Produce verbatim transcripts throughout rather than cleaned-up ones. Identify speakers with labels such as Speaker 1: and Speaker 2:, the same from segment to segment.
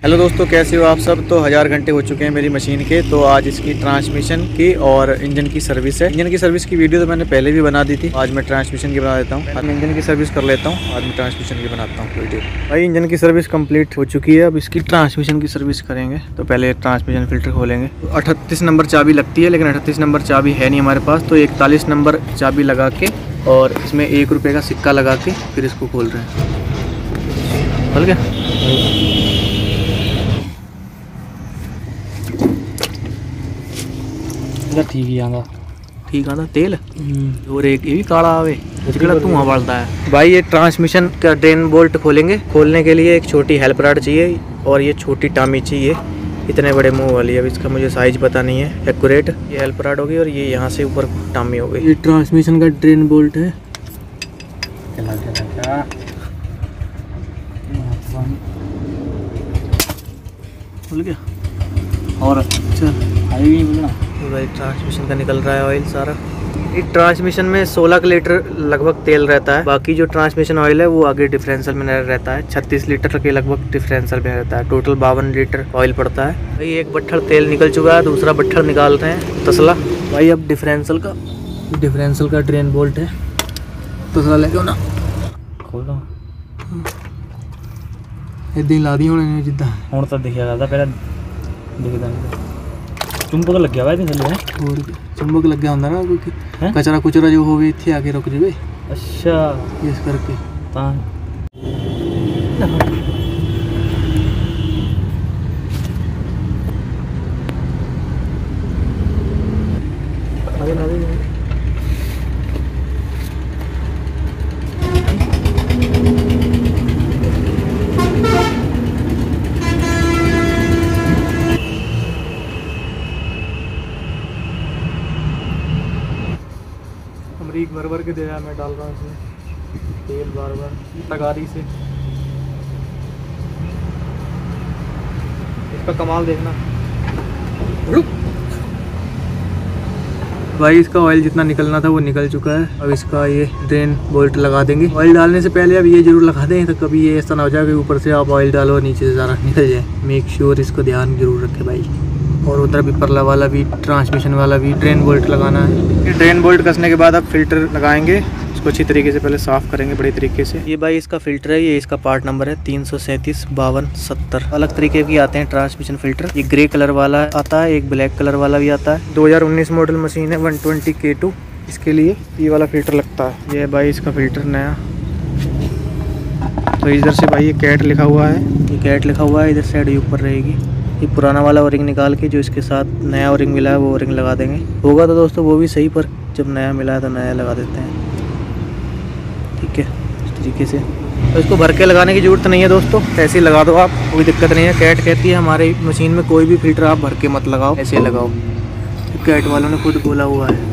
Speaker 1: Hello दोस्तों, कैसे हो आप सब। तो हज़ार घंटे हो चुके हैं मेरी मशीन के। तो आज इसकी ट्रांसमिशन की और इंजन की सर्विस है। इंजन की सर्विस की वीडियो तो मैंने पहले भी बना दी थी। आज मैं ट्रांसमिशन की बना देता हूँ। आज मैं इंजन की सर्विस कर लेता हूँ, आज मैं ट्रांसमिशन की बनाता हूँ वीडियो। भाई इंजन की सर्विस कंप्लीट हो चुकी है, अब इसकी ट्रांसमिशन की सर्विस करेंगे। तो पहले ट्रांसमिशन फिल्टर खोलेंगे। तो अठतीस नंबर चाबी लगती है, लेकिन अठतीस नंबर चाबी है नहीं हमारे पास। तो इकतालीस नंबर चाबी लगा के और इसमें एक रुपये का सिक्का लगा के फिर इसको खोल रहे हैं। खोल गया।
Speaker 2: ठीक ही आंदा
Speaker 1: ठीक आंदा तेल और एक ये भी काला आवे धुआं बढ़ता है। भाई ये ट्रांसमिशन का ड्रेन बोल्ट खोलेंगे। खोलने के लिए एक छोटी हेल्प रॉड चाहिए और ये छोटी टामी चाहिए, इतने बड़े मुंह वाली। अब इसका मुझे साइज पता नहीं है एक्यूरेट। ये हेल्प रॉड होगी और ये यहाँ से ऊपर टामी हो गई। ये ट्रांसमिशन का ड्रेन बोल्ट है। खुल गया और अच्छा भाई ट्रांसमिशन का निकल रहा है ऑयल सारा। इस ट्रांसमिशन में सोलह लीटर लगभग तेल रहता है। बाकी जो ट्रांसमिशन ऑयल है वो आगे डिफरेंशियल में रहता है। छत्तीस लीटर के लगभग डिफरेंशियल में रहता है। टोटल बावन लीटर ऑयल पड़ता है। भाई एक बट्ठल तेल निकल चुका है, दूसरा बट्ठल निकाल रहे हैं तसला। भाई अब डिफरेंशियल का डिफरेंशियल का ड्रेन बोल्ट है। तसला लेके ना
Speaker 2: खोल दो
Speaker 1: इदां ला दी होने जिद्दां
Speaker 2: ਹੁਣ ਤਾਂ ਦਿਖਿਆ ਕਰਦਾ ਪਹਿਲਾਂ ਦਿਖਦਾ ਨਹੀਂ। ਚੁੰਬਕ ਲੱਗਿਆ ਵਾ ਇਹਦੇ ਥੱਲੇ ਹੈ।
Speaker 1: ਹੋਰ ਚੁੰਬਕ ਲੱਗਿਆ ਹੁੰਦਾ ਨਾ, ਕੋਈ ਕਚਰਾ ਕੁਚਰਾ ਜੋ ਹੋਵੇ ਇੱਥੇ ਆ ਕੇ ਰੁਕ ਜਾਵੇ।
Speaker 2: ਅੱਛਾ
Speaker 1: ਇਸ ਕਰਕੇ
Speaker 2: ਤਾਂ
Speaker 1: ਆਗੇ ਨਾ ਦੇ अमरीक भर भर के दे रहा, मैं डाल रहा हूँ इसमें तेल बार बार तगारी से। इसका कमाल देखना भाई, इसका ऑयल जितना निकलना था वो निकल चुका है। अब इसका ये ड्रेन बोल्ट लगा देंगे। ऑयल डालने से पहले अब ये जरूर लगा दें, तो कभी ये ऐसा ना हो जाए कि ऊपर से आप ऑयल डालो नीचे से सारा निकल जाए। मेक श्योर इसको ध्यान जरूर रखें भाई। और उधर भी परला वाला भी ट्रांसमिशन वाला भी ड्रेन बोल्ट लगाना है। ये ड्रेन बोल्ट कसने के बाद अब फिल्टर लगाएंगे। इसको अच्छी तरीके से पहले साफ़ करेंगे बड़े तरीके से। ये भाई इसका फिल्टर है, ये इसका पार्ट नंबर है तीन सौ सैंतीस बावन सत्तर। अलग तरीके की आते हैं ट्रांसमिशन फिल्टर। ये ग्रे कलर वाला आता है, एक ब्लैक कलर वाला भी आता है। दो हज़ार उन्नीस मॉडल मशीन है वन ट्वेंटी के टू। इसके लिए ये वाला फिल्टर लगता है। ये भाई इसका फिल्टर नया। तो इधर से भाई ये कैट लिखा हुआ है, ये कैट लिखा हुआ है। इधर साइड ये ऊपर रहेगी। ये पुराना वाला ओरिंग निकाल के जो इसके साथ नया ओरिंग मिला है वो ओरिंग लगा देंगे। होगा तो दोस्तों वो भी सही, पर जब नया मिला है तो नया लगा देते हैं। ठीक है, इस तरीके से। तो इसको भर के लगाने की ज़रूरत नहीं है दोस्तों, ऐसे ही लगा दो आप, कोई दिक्कत नहीं है। कैट कहती है हमारे मशीन में कोई भी फिल्टर आप भर के मत लगाओ, ऐसे लगाओ। तो कैट वालों ने खुद बोला हुआ है।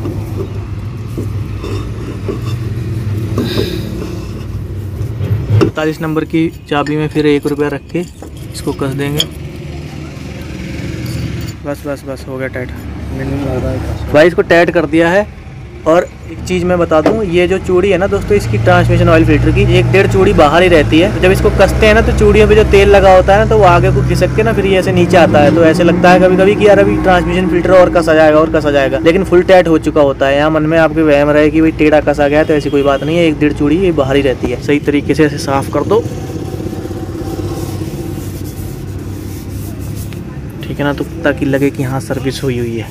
Speaker 1: इकतालीस नंबर की चाबी में फिर एक रुपया रख के इसको कस देंगे। बस बस बस हो गया टाइट। भाई इसको टाइट कर दिया है। और एक चीज़ मैं बता दूं, ये जो चूड़ी है ना दोस्तों इसकी ट्रांसमिशन ऑयल फिल्टर की, एक डेढ़ चूड़ी बाहर ही रहती है। तो जब इसको कसते हैं ना तो चूड़ियों पे जो तेल लगा होता है ना तो वो आगे को खिसक के ना फिर ये ऐसे नीचे आता है। तो ऐसे लगता है कभी कभी कि यार अभी ट्रांसमिशन फिल्टर और कसा जाएगा और कसा जाएगा, लेकिन फुल टाइट हो चुका होता है। यहाँ मन में आपके वहम रहे कि भाई टेढ़ा कसा गया, तो ऐसी कोई बात नहीं है। एक डेढ़ चूड़ी ये बाहर ही रहती है। सही तरीके से ऐसे साफ़ कर दो, ठीक है ना, तो ताकि लगे कि हाँ सर्विस हुई हुई है,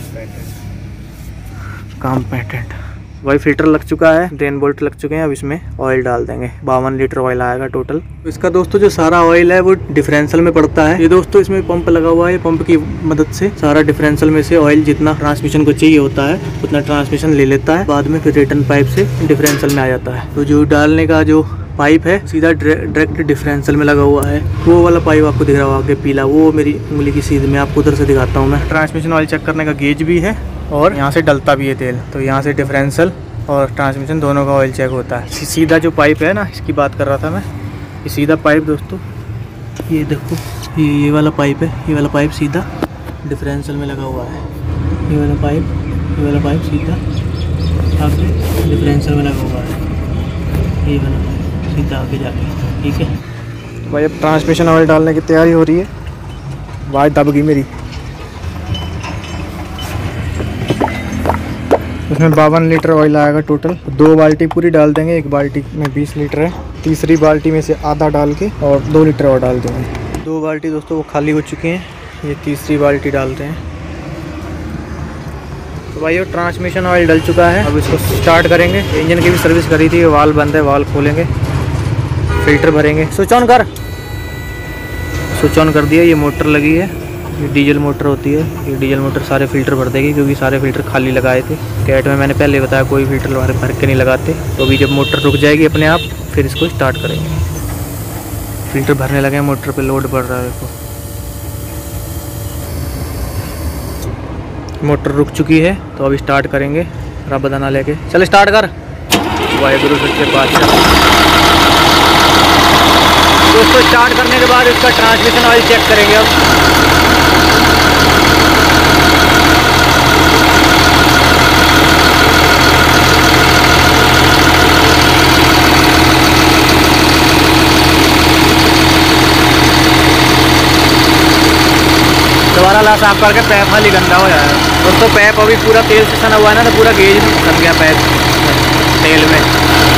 Speaker 1: काम पेटेंट। वही फिल्टर लग चुका है, ड्रेन बोल्ट लग चुके हैं। अब इसमें ऑयल डाल देंगे। बावन लीटर ऑयल आएगा टोटल। इसका दोस्तों जो सारा ऑयल है वो डिफरेंशियल में पड़ता है। ये दोस्तों इसमें पंप लगा हुआ है, पंप की मदद से सारा डिफरेंशियल में से ऑयल जितना ट्रांसमिशन को चाहिए होता है उतना ट्रांसमिशन ले लेता है। बाद में फिर रिटर्न पाइप से डिफरेंशियल में आ जाता है। तो जो डालने का जो पाइप है सीधा डायरेक्ट डिफरेंशियल में लगा हुआ है। वो वाला पाइप आपको दिख रहा होगा आगे पीला, वो मेरी उंगली की सीध में आपको उधर से दिखाता हूँ मैं। ट्रांसमिशन ऑयल चेक करने का गेज भी है और यहाँ से डलता भी है तेल। तो यहाँ से डिफरेंशियल और ट्रांसमिशन दोनों का ऑयल चेक होता है। सीधा जो पाइप है ना, इसकी बात कर रहा था मैं, ये सीधा पाइप दोस्तों, ये देखो ये ये वाला पाइप है। ये वाला पाइप सीधा डिफरेंशियल में लगा हुआ है। ये वाला पाइप ये वाला पाइप सीधा आगे डिफरेंशियल में लगा हुआ है। ये वाला सीधा आगे जाके, ठीक है। भाई अब ट्रांसमिशन ऑयल डालने की तैयारी हो रही है। आवाज़ दब गई मेरी। इसमें बावन लीटर ऑयल आएगा टोटल। दो बाल्टी पूरी डाल देंगे, एक बाल्टी में बीस लीटर है। तीसरी बाल्टी में से आधा डाल के और दो लीटर और डाल देंगे। दो बाल्टी दोस्तों वो खाली हो चुकी हैं, ये तीसरी बाल्टी डालते हैं। तो भाई वो ट्रांसमिशन ऑयल डल चुका है, अब इसको स्टार्ट करेंगे। इंजन की भी सर्विस करी थी, वाल बंद है, वाल खोलेंगे, फिल्टर भरेंगे। स्विच ऑन कर, स्विच ऑन कर दिया। ये मोटर लगी है, ये डीजल मोटर होती है। ये डीजल मोटर सारे फिल्टर भर देगी, क्योंकि सारे फिल्टर खाली लगाए थे। कैट में मैंने पहले बताया कोई फिल्टर भर भर के नहीं लगाते। तो अभी जब मोटर रुक जाएगी अपने आप, फिर इसको स्टार्ट करेंगे। फिल्टर भरने लगे, मोटर पे लोड बढ़ रहा है। देखो मोटर रुक चुकी है, तो अभी स्टार्ट करेंगे। रब दाना लेके चल स्टार्ट कर। वाहेगुरु सच्चे पातशाह। दोस्तों स्टार्ट करने के बाद इसका ट्रांसमिशन ऑयल चेक करेंगे अब। दोबारा ला साफ करके पैप खाली गंदा हो जाएगा। दोस्तों पैप अभी पूरा तेल से सना हुआ है ना, तो पूरा गेज भी सन गया पैप तेल में।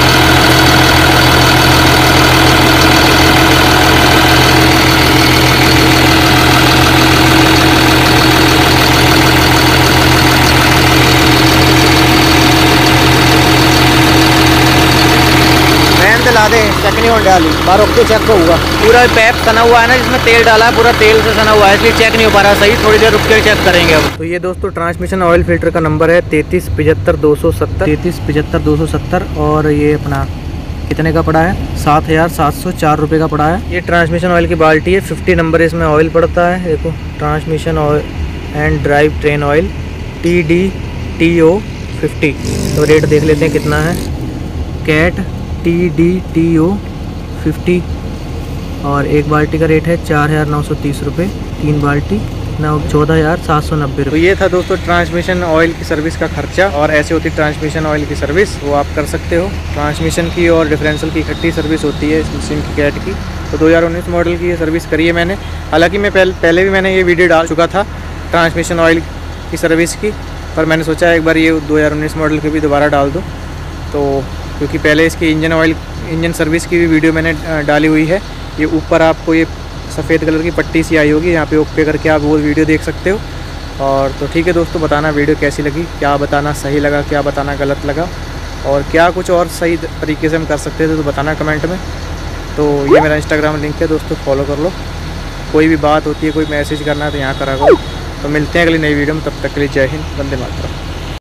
Speaker 1: ला दे, चेक नहीं होने वाली, बार ओके चेक होगा। पूरा पैप सना हुआ है ना, जिसमें तेल डाला है, पूरा तेल से सना हुआ है, इसलिए चेक नहीं हो पा रहा सही। थोड़ी देर रुक के चेक करेंगे अब। तो ये दोस्तों ट्रांसमिशन ऑयल फिल्टर का नंबर है तैंतीस पचहत्तर दो सौ सत्तर तैंतीस पचहत्तर दो सौ सत्तर और ये अपना कितने का पड़ा है? सात हज़ार सात सौ चार रुपये का पड़ा है। ये ट्रांसमिशन ऑयल की बाल्टी है, फिफ्टी नंबर इसमें ऑयल पड़ता है। देखो transmission oil and drive train oil T D T O fifty. तो रेट देख लेते हैं कितना है। Cat T D T O fifty और एक बाल्टी का रेट है चार हज़ार नौ सौ तीस रुपये। तीन बाल्टी नौ चौदह हज़ार सात सौ नब्बे रुपये। तो ये था दोस्तों ट्रांसमिशन ऑयल की सर्विस का खर्चा। और ऐसे होती ट्रांसमिशन ऑयल की सर्विस, वो आप कर सकते हो। ट्रांसमिशन की और डिफरेंशियल की इकट्ठी सर्विस होती है इस मशीन की, कैट की। तो दो हज़ार उन्नीस मॉडल की ये सर्विस करी है मैंने। हालांकि मैं पहले पहले भी मैंने ये वीडियो डाल चुका था ट्रांसमिशन ऑयल की सर्विस की, पर मैंने सोचा एक बार ये दो हज़ार उन्नीस मॉडल की भी दोबारा डाल दूँ। तो क्योंकि पहले इसकी इंजन ऑयल इंजन सर्विस की भी वीडियो मैंने डाली हुई है। ये ऊपर आपको ये सफ़ेद कलर की पट्टी सी आई होगी, यहाँ पे ओके करके आप वो वीडियो देख सकते हो। और तो ठीक है दोस्तों, बताना वीडियो कैसी लगी, क्या बताना सही लगा, क्या बताना गलत लगा, और क्या कुछ और सही तरीके से हम कर सकते थे तो बताना कमेंट में। तो ये मेरा इंस्टाग्राम लिंक है दोस्तों, फॉलो कर लो। कोई भी बात होती है, कोई मैसेज करना है तो यहाँ करा करो। तो मिलते हैं अगली नई वीडियो में, तब तक के लिए जय हिंद, वंदे मातरम।